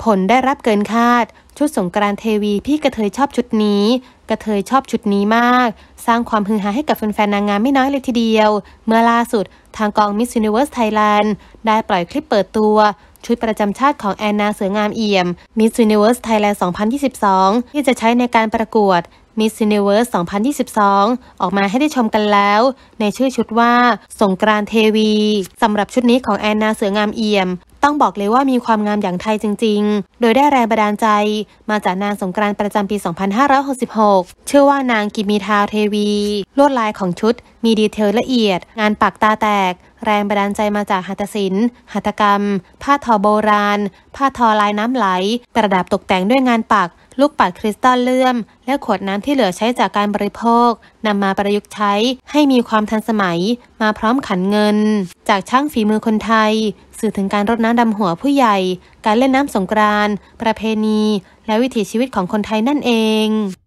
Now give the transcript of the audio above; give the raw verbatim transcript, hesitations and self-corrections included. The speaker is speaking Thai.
คนได้รับเกินคาดชุดสงกรานต์เทวีพี่กระเทยชอบชุดนี้กระเทยชอบชุดนี้มากสร้างความฮือฮาให้กับแฟนๆนางงามไม่น้อยเลยทีเดียวเมื่อล่าสุดทางกอง Miss Universe Thailand ได้ปล่อยคลิปเปิดตัวชุดประจำชาติของแอนนาเสืองามเอี่ยม Miss Universe Thailand สองพันยี่สิบสองที่จะใช้ในการประกวด Miss Universe สองพันยี่สิบสองออกมาให้ได้ชมกันแล้วในชื่อชุดว่าสงกรานต์เทวีสำหรับชุดนี้ของแอนนาเสืองามเอี่ยมต้องบอกเลยว่ามีความงามอย่างไทยจริงๆโดยได้แรงบันดาลใจมาจากนางสงกรานต์ประจำปี สองพันห้าร้อยหกสิบหก ชื่อว่านางกิมีทาวเทวีลวดลายของชุดมีดีเทลละเอียดงานปักตาแตกแรงบันดาลใจมาจากหัตถศิลป์หัตถกรรมผ้าทอโบราณผ้าทอลายน้ำไหลประดับตกแต่งด้วยงานปักลูกปัดคริสตัลเลื่อมและขวดน้ำที่เหลือใช้จากการบริโภคนำมาประยุกต์ใช้ให้มีความทันสมัยมาพร้อมขันเงินจากช่างฝีมือคนไทยสื่อถึงการรดน้ำดำหัวผู้ใหญ่การเล่นน้ำสงกรานต์ประเพณีและวิถีชีวิตของคนไทยนั่นเอง